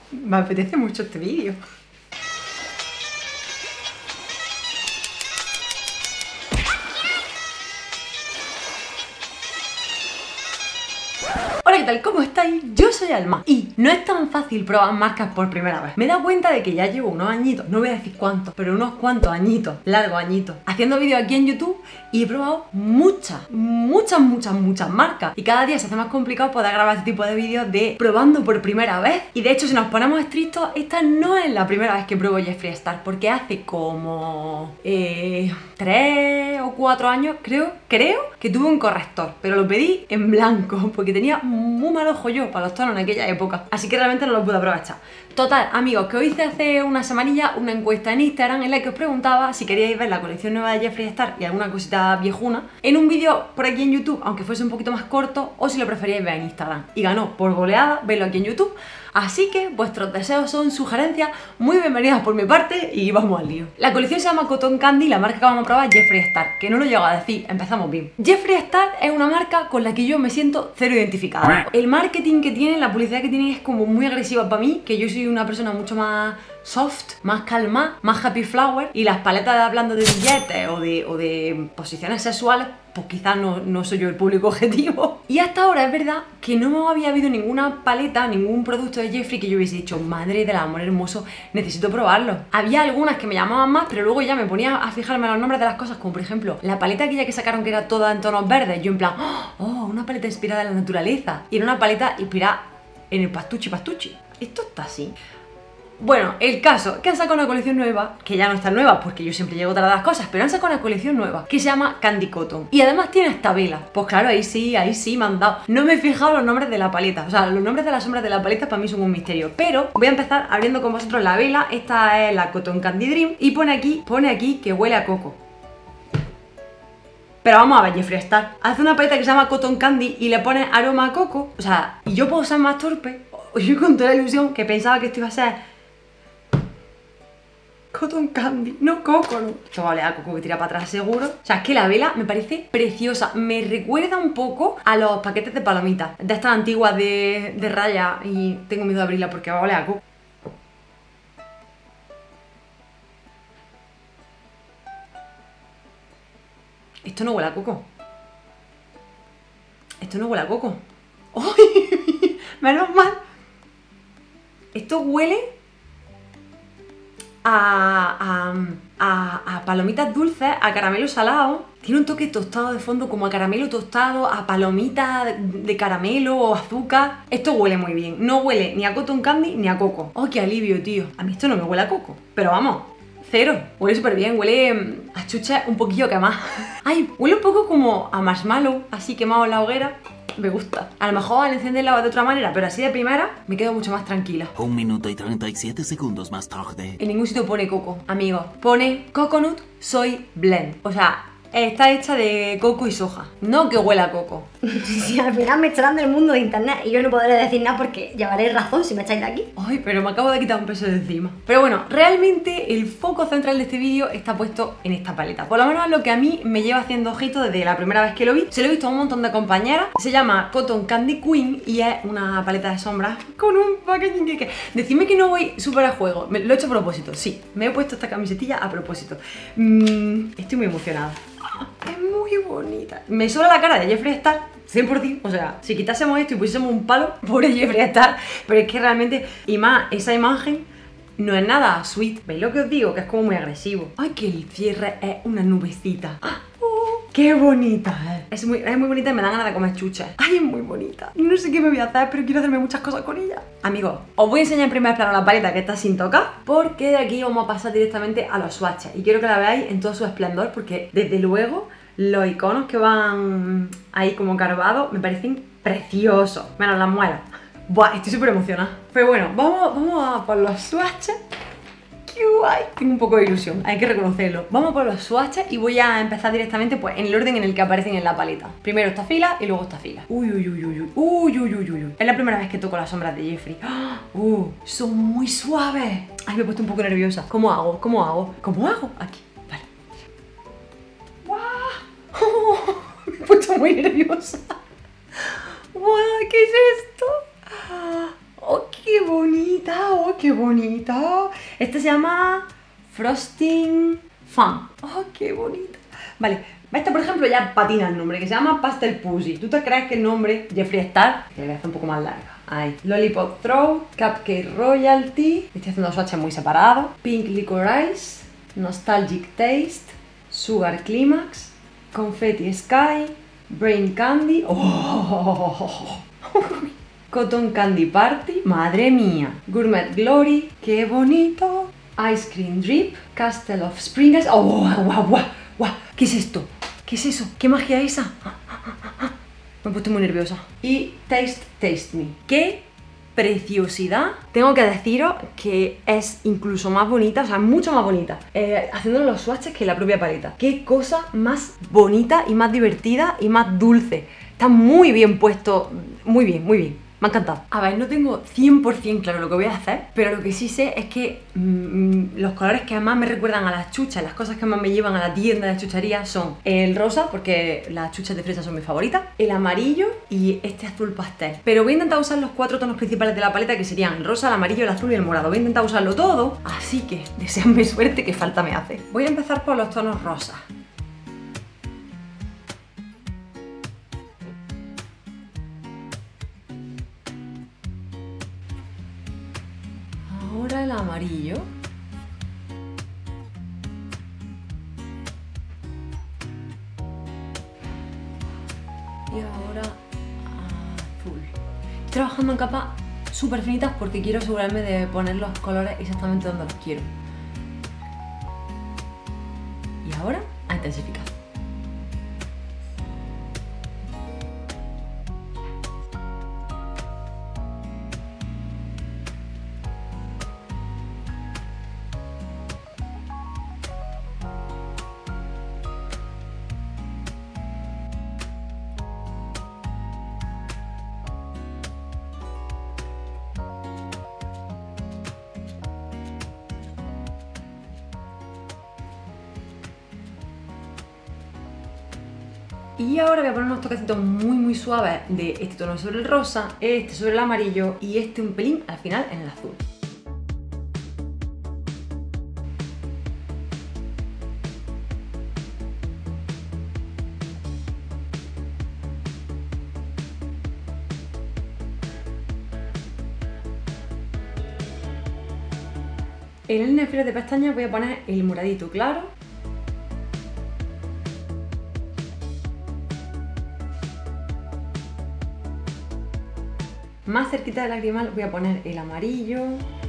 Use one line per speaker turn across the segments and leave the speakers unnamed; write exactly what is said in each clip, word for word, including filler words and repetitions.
Me apetece mucho este vídeo. Hola, ¿qué tal? ¿Cómo estáis? Yo soy Alma y no es tan fácil probar marcas por primera vez. Me he dado cuenta de que ya llevo unos añitos, no voy a decir cuántos, pero unos cuantos añitos, largos añitos, haciendo vídeos aquí en YouTube y he probado muchas, muchas, muchas, muchas marcas. Y cada día se hace más complicado poder grabar este tipo de vídeos de probando por primera vez. Y de hecho, si nos ponemos estrictos, esta no es la primera vez que pruebo Jeffree Star, porque hace como... Eh, tres o cuatro años, creo, creo que tuve un corrector, pero lo pedí en blanco, porque tenía muy mal ojo yo para los tonos en aquella época, así que realmente no lo pude aprovechar. Total, amigos, que os hice hace una semanilla una encuesta en Instagram en la que os preguntaba si queríais ver la colección nueva de Jeffree Star y alguna cosita viejuna en un vídeo por aquí en YouTube, aunque fuese un poquito más corto, o si lo preferíais ver en Instagram. Y ganó por goleada verlo aquí en YouTube. Así que vuestros deseos son sugerencias muy bienvenidas por mi parte y vamos al lío. La colección se llama Cotton Candy y la marca que vamos a probar es Jeffree Star, que no lo llego a decir, empezamos bien. Jeffree Star es una marca con la que yo me siento cero identificada. El marketing que tienen, la publicidad que tienen es como muy agresiva para mí, que yo soy una persona mucho más soft, más calma, más happy flower, y las paletas de hablando de billetes o de, o de posiciones sexuales, pues quizás no, no soy yo el público objetivo. Y hasta ahora es verdad que no había habido ninguna paleta, ningún producto de Jeffree que yo hubiese dicho, madre del amor hermoso, necesito probarlo. Había algunas que me llamaban más, pero luego ya me ponía a fijarme en los nombres de las cosas, como por ejemplo, la paleta aquella que sacaron que era toda en tonos verdes, yo en plan, oh, una paleta inspirada en la naturaleza, y era una paleta inspirada en el pastuchi pastuchi. Esto está así. Bueno, el caso, que han sacado una colección nueva, que ya no está nueva porque yo siempre llego tarde a las cosas, pero han sacado una colección nueva que se llama Candy Cotton. Y además tiene esta vela. Pues claro, ahí sí, ahí sí me han dado. No me he fijado los nombres de la paleta. O sea, los nombres de las sombras de la paleta para mí son un misterio. Pero voy a empezar abriendo con vosotros la vela. Esta es la Cotton Candy Dream. Y pone aquí, pone aquí que huele a coco. Pero vamos a ver, Jeffree Star hace una paleta que se llama Cotton Candy y le pone aroma a coco. O sea, y yo puedo ser más torpe. Yo con toda la ilusión que pensaba que esto iba a ser Cotton Candy, no coco, no. Esto vale a coco que tira para atrás seguro. O sea, es que la vela me parece preciosa. Me recuerda un poco a los paquetes de palomitas, de estas antiguas de, de raya. Y tengo miedo de abrirla porque va a oler a coco. Esto no huele a coco. Esto no huele a coco. ¡Ay! Menos mal. Esto huele A, a, a, a palomitas dulces, a caramelo salado. Tiene un toque tostado de fondo, como a caramelo tostado, a palomitas de, de caramelo o azúcar. Esto huele muy bien. No huele ni a cotton candy ni a coco. ¡Oh, qué alivio, tío! A mí esto no me huele a coco. Pero vamos, cero. Huele súper bien, huele a chuche un poquillo quemado. Ay, huele un poco como a marshmallow, así quemado en la hoguera. Me gusta. A lo mejor al encenderla de otra manera, pero así de primera me quedo mucho más tranquila.
Un minuto y treinta y siete segundos más tarde.
En ningún sitio pone coco, amigos. Pone coconut soy blend. O sea, está hecha de coco y soja. No que huela a coco.
Si al final me está dando el mundo de internet y yo no podré decir nada porque llevaréis razón si me echáis de aquí.
Ay, pero me acabo de quitar un peso de encima. Pero bueno, realmente el foco central de este vídeo está puesto en esta paleta. Por lo menos lo que a mí me lleva haciendo ojito desde la primera vez que lo vi. Se lo he visto a un montón de compañeras. Se llama Cotton Candy Queen y es una paleta de sombras con un packaging que... Decidme que no voy súper a juego. Me, lo he hecho a propósito, sí. Me he puesto esta camisetilla a propósito. Mm, estoy muy emocionada. Es muy bonita. Me sobra la cara de Jeffree Star, cien por cien. O sea, si quitásemos esto y pusiésemos un palo, pobre Jeffree Star. Pero es que realmente, y más, esa imagen no es nada sweet. ¿Veis lo que os digo? Que es como muy agresivo. Ay, que el cierre es una nubecita. ¡Oh, qué bonita es! Es muy, es muy bonita y me dan ganas de comer chuches. Ay, es muy bonita. No sé qué me voy a hacer, pero quiero hacerme muchas cosas con ella. Amigos, os voy a enseñar en primer plano la paleta que está sin tocar, porque de aquí vamos a pasar directamente a los swatches. Y quiero que la veáis en todo su esplendor, porque desde luego los iconos que van ahí como carvados me parecen preciosos. Menos las muelas. Buah, estoy súper emocionada. Pero bueno, vamos, vamos a por los swatches. ¡Qué guay! Tengo un poco de ilusión, hay que reconocerlo. Vamos por los swatches y voy a empezar directamente pues en el orden en el que aparecen en la paleta. Primero esta fila y luego esta fila. Uy, uy, uy, uy, uy, uy, uy, uy, uy. Es la primera vez que toco las sombras de Jeffree. Uh, son muy suaves. Ay, me he puesto un poco nerviosa. ¿Cómo hago? ¿Cómo hago? ¿Cómo hago? Aquí, vale. ¡Wow! Oh, me he puesto muy nerviosa. ¡Wow! ¿Qué es esto? Ok. qué bonita! ¡Oh, qué bonita! Este se llama Frosting Fun. ¡Oh, qué bonita! Vale, esta por ejemplo ya patina el nombre, que se llama Pastel Pussy. ¿Tú te crees que el nombre Jeffree Star? Que le voy a hacer un poco más larga. Ahí. Lollipop Throw, Cupcake Royalty. Estoy haciendo swatches muy separados. Pink Licorice, Nostalgic Taste, Sugar Climax, Confetti Sky, Brain Candy. ¡Oh! Cotton Candy Party. ¡Madre mía! Gourmet Glory. ¡Qué bonito! Ice Cream Drip, Castle of Sprinkles. ¡Oh, guau, guau, guau! guau. ¿Qué es esto? ¿Qué es eso? ¿Qué magia es esa? Me he puesto muy nerviosa. Y Taste Taste Me. ¡Qué preciosidad! Tengo que deciros que es incluso más bonita, o sea, mucho más bonita, eh, haciéndolo los swatches que la propia paleta. ¡Qué cosa más bonita y más divertida y más dulce! Está muy bien puesto, muy bien, muy bien. Me ha encantado. A ver, no tengo cien por cien claro lo que voy a hacer, pero lo que sí sé es que mmm, los colores que más me recuerdan a las chuchas, las cosas que más me llevan a la tienda de chuchería son el rosa, porque las chuchas de fresa son mis favoritas, el amarillo y este azul pastel. Pero voy a intentar usar los cuatro tonos principales de la paleta, que serían el rosa, el amarillo, el azul y el morado. Voy a intentar usarlo todo, así que deseadme suerte, que falta me hace. Voy a empezar por los tonos rosas. Ahora el amarillo. Y ahora azul. Estoy trabajando en capas súper finitas porque quiero asegurarme de poner los colores exactamente donde los quiero. Y ahora a intensificar. Y ahora voy a poner unos toquecitos muy muy suaves de este tono sobre el rosa, este sobre el amarillo y este un pelín al final en el azul. En el alfiler de pestañas voy a poner el moradito claro. Más cerquita del lagrimal voy a poner el amarillo.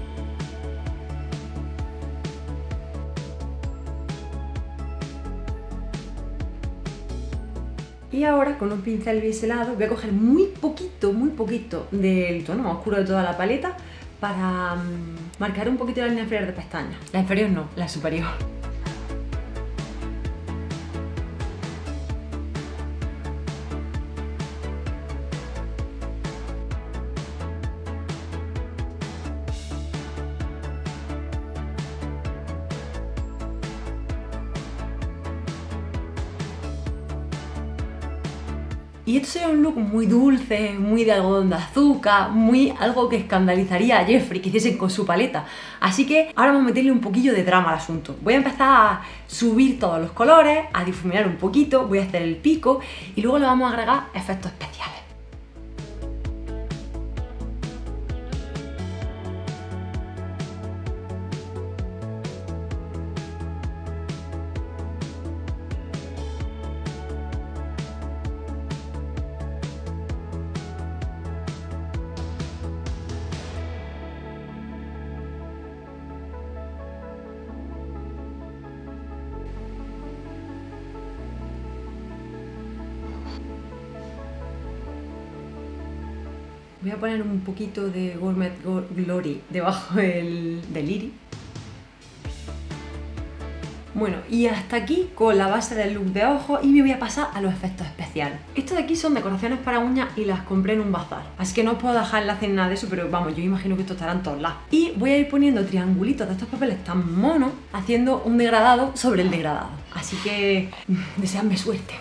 Y ahora con un pincel biselado voy a coger muy poquito, muy poquito del tono más oscuro de toda la paleta para um, marcar un poquito la línea inferior de pestañas. La inferior no, la superior. Y esto sería un look muy dulce, muy de algodón de azúcar, muy algo que escandalizaría a Jeffree que hiciesen con su paleta. Así que ahora vamos a meterle un poquillo de drama al asunto. Voy a empezar a subir todos los colores, a difuminar un poquito, voy a hacer el pico y luego le vamos a agregar efectos especiales. Voy a poner un poquito de Gourmet Glory debajo del, del iris. Bueno, y hasta aquí con la base del look de ojos y me voy a pasar a los efectos especiales. Estos de aquí son decoraciones para uñas y las compré en un bazar. Así que no os puedo dejar enlace ni nada de eso, pero vamos, yo imagino que esto estará en todos lados. Y voy a ir poniendo triangulitos de estos papeles tan monos, haciendo un degradado sobre el degradado. Así que, deseadme suerte.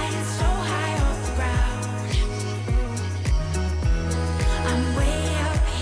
I'm way up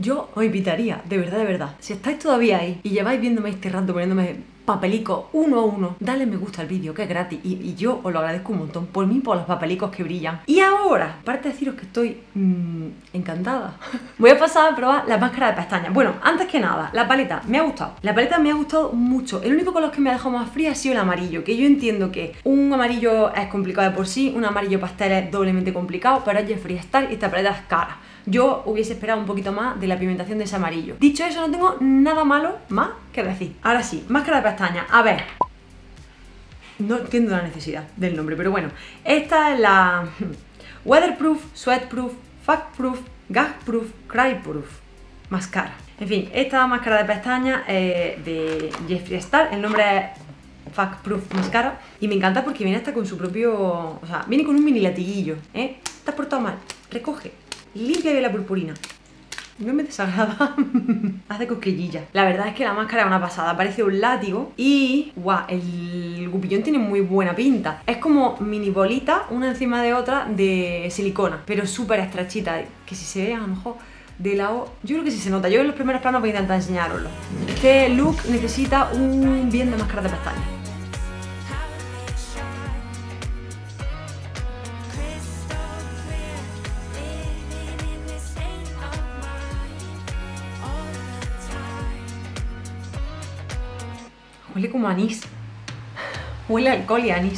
yo os invitaría, de verdad, de verdad, si estáis todavía ahí y lleváis viéndome este rato poniéndome papelicos uno a uno, dale me gusta al vídeo, que es gratis, y, y yo os lo agradezco un montón, por mí, por los papelicos que brillan. Y ahora, aparte de deciros que estoy mmm, encantada, voy a pasar a probar la máscara de pestañas. Bueno, antes que nada, la paleta me ha gustado, la paleta me ha gustado mucho. El único color que me ha dejado más fría ha sido el amarillo, que yo entiendo que un amarillo es complicado de por sí, un amarillo pastel es doblemente complicado, pero es Jeffree Star y esta paleta es cara. Yo hubiese esperado un poquito más de la pigmentación de ese amarillo. Dicho eso, no tengo nada malo más que decir. Ahora sí, máscara de pestañas. A ver, no entiendo la necesidad del nombre, pero bueno. Esta es la Weatherproof, Sweatproof, Factproof, Gagproof, Cryproof Mascara. En fin, esta máscara de pestañas eh, de Jeffree Star, el nombre es Factproof Mascara. Y me encanta porque viene hasta con su propio... O sea, viene con un mini latiguillo, ¿eh? Te has portado mal, recoge. Limpia bien la purpurina. No me desagrada. Hace cosquillillas. La verdad es que la máscara es una pasada. Parece un látigo. Y, guau, el gupillón tiene muy buena pinta. Es como mini bolitas, una encima de otra, de silicona. Pero súper estrechita. Que si se ve, a lo mejor, de lado... Yo creo que sí se nota. Yo en los primeros planos voy a intentar enseñaroslo. Este look necesita un bien de máscara de pestañas. Huele como anís. Huele a alcohol y anís.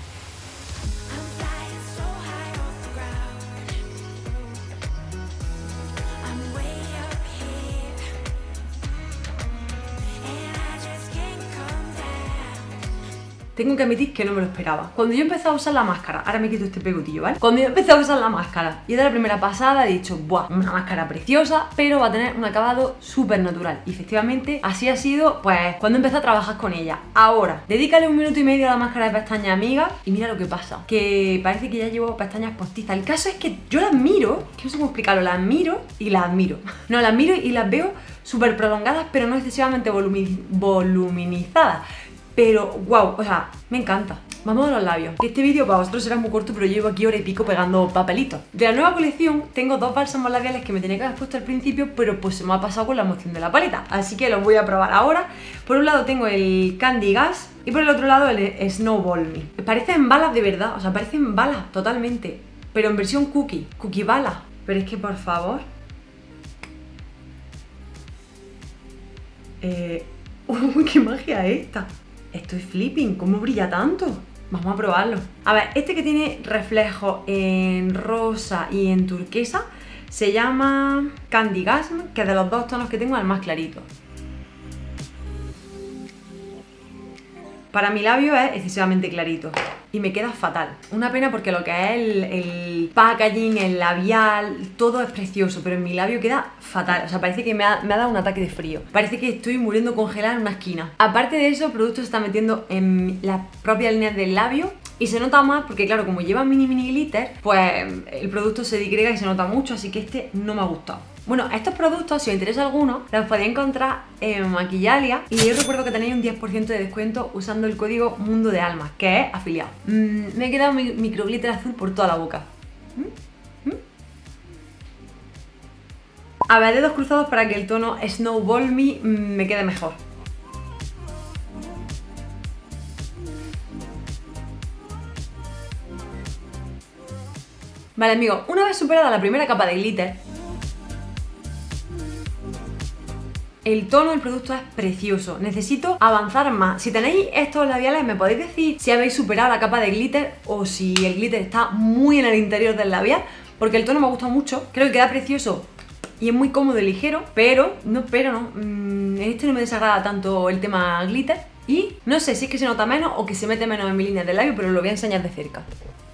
Tengo que admitir que no me lo esperaba. Cuando yo empecé a usar la máscara, ahora me quito este pegotillo, ¿vale? Cuando yo empecé a usar la máscara y de la primera pasada he dicho, ¡buah! Una máscara preciosa, pero va a tener un acabado súper natural. Y efectivamente, así ha sido, pues, cuando empecé a trabajar con ella. Ahora, dedícale un minuto y medio a la máscara de pestañas, amiga, y mira lo que pasa. Que parece que ya llevo pestañas postizas. El caso es que yo las miro, que no sé cómo explicarlo, las miro y las admiro. No, las miro y las veo súper prolongadas, pero no excesivamente volumi voluminizadas. Pero, wow, o sea, me encanta. Vamos a los labios. Este vídeo para vosotros será muy corto, pero yo llevo aquí hora y pico pegando papelitos. De la nueva colección tengo dos bálsamos labiales que me tenía que haber puesto al principio, pero pues se me ha pasado con la emoción de la paleta. Así que los voy a probar ahora. Por un lado tengo el Candy Gas y por el otro lado el Snowball Me. Parecen balas de verdad, o sea, parecen balas totalmente, pero en versión cookie, cookie bala. Pero es que, por favor... Eh... ¡Uy, qué magia es esta! Estoy flipping, ¿cómo brilla tanto? Vamos a probarlo. A ver, este que tiene reflejo en rosa y en turquesa se llama Candy Gasm, que de los dos tonos que tengo es el más clarito. Para mi labio es excesivamente clarito y me queda fatal. Una pena porque lo que es el, el packaging, el labial, todo es precioso, pero en mi labio queda fatal. O sea, parece que me ha, me ha dado un ataque de frío. Parece que estoy muriendo congelada en una esquina. Aparte de eso, el producto se está metiendo en las propias líneas del labio y se nota más porque, claro, como lleva mini mini glitter, pues el producto se digrega y se nota mucho, así que este no me ha gustado. Bueno, estos productos, si os interesa alguno, los podéis encontrar en Maquillalia y yo recuerdo que tenéis un diez por ciento de descuento usando el código Mundo de Almas, que es afiliado. Mm, me he quedado mi micro glitter azul por toda la boca. ¿Mm? ¿Mm? A ver, dedos cruzados para que el tono Snowball Me mm, me quede mejor. Vale, amigos, una vez superada la primera capa de glitter, el tono del producto es precioso. Necesito avanzar más. Si tenéis estos labiales, me podéis decir si habéis superado la capa de glitter o si el glitter está muy en el interior del labial, porque el tono me gusta mucho. Creo que queda precioso y es muy cómodo y ligero, pero no, pero no. En este no me desagrada tanto el tema glitter. Y no sé si es que se nota menos o que se mete menos en mi línea de labio, pero lo voy a enseñar de cerca.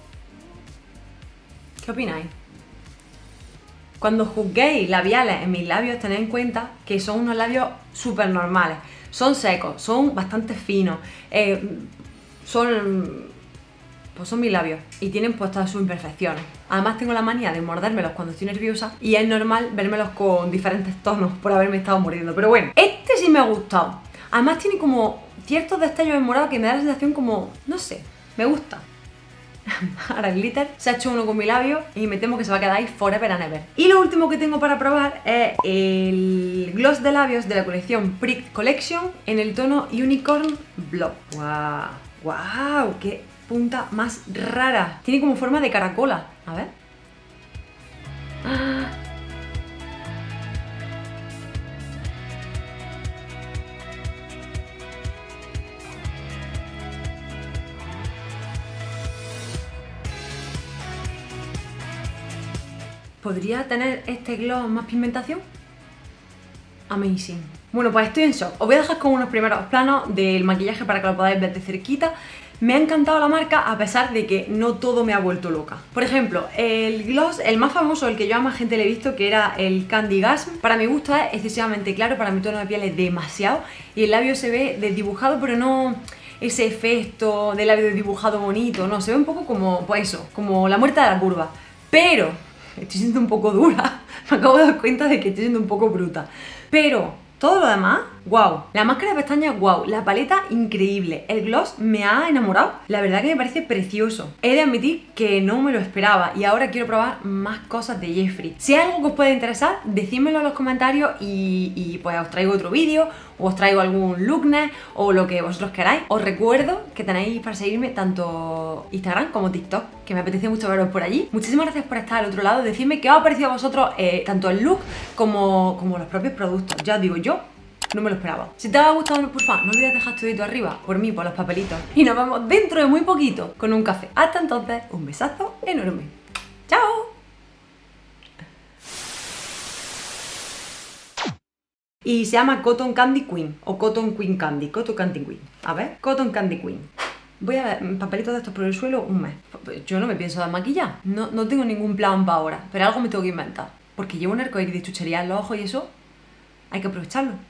¿Qué opináis? Cuando juzguéis labiales en mis labios, tened en cuenta que son unos labios súper normales. Son secos, son bastante finos, eh, son, pues son mis labios y tienen pues todas sus imperfecciones. Además tengo la manía de mordérmelos cuando estoy nerviosa y es normal vérmelos con diferentes tonos por haberme estado mordiendo. Pero bueno, este sí me ha gustado. Además tiene como ciertos destellos en morado que me da la sensación como, no sé, me gusta. para el glitter. Se ha hecho uno con mi labio y me temo que se va a quedar ahí forever and ever. Y lo último que tengo para probar es el gloss de labios de la colección Prick Collection en el tono Unicorn Blob. ¡Wow! ¡Wow! ¡Qué punta más rara! Tiene como forma de caracola. A ver. ¡Ah! ¿Podría tener este gloss más pigmentación? Amazing. Bueno, pues estoy en shock. Os voy a dejar con unos primeros planos del maquillaje para que lo podáis ver de cerquita. Me ha encantado la marca a pesar de que no todo me ha vuelto loca. Por ejemplo, el gloss, el más famoso, el que yo a más gente le he visto, que era el Candy Gasm, para mi gusto es excesivamente claro, para mi tono de piel es demasiado y el labio se ve desdibujado, pero no ese efecto de labio desdibujado bonito, no, se ve un poco como, pues eso, como la muerte de la curva. Pero estoy siendo un poco dura, me acabo de dar cuenta de que estoy siendo un poco bruta. Pero todo lo demás, wow. La máscara de pestañas, wow. La paleta, increíble. El gloss me ha enamorado. La verdad que me parece precioso. He de admitir que no me lo esperaba y ahora quiero probar más cosas de Jeffree. Si hay algo que os puede interesar, decídmelo en los comentarios y, y pues os traigo otro vídeo o os traigo algún looknet o lo que vosotros queráis. Os recuerdo que tenéis para seguirme tanto Instagram como TikTok, que me apetece mucho veros por allí. Muchísimas gracias por estar al otro lado. Decidme qué os ha parecido a vosotros eh, tanto el look como, como los propios productos. Ya os digo, yo no me lo esperaba. Si te ha gustado, por favor, no olvides dejar tu dedito arriba por mí, por los papelitos. Y nos vemos dentro de muy poquito con un café. Hasta entonces, un besazo enorme. ¡Chao! Y se llama Cotton Candy Queen o Cotton Queen Candy. Cotton Candy Queen. A ver, Cotton Candy Queen. Voy a ver papelitos de estos por el suelo un mes. Yo no me pienso dar maquillar. No, no tengo ningún plan para ahora. Pero algo me tengo que inventar. Porque llevo un arcoíris de chuchería en los ojos y eso hay que aprovecharlo.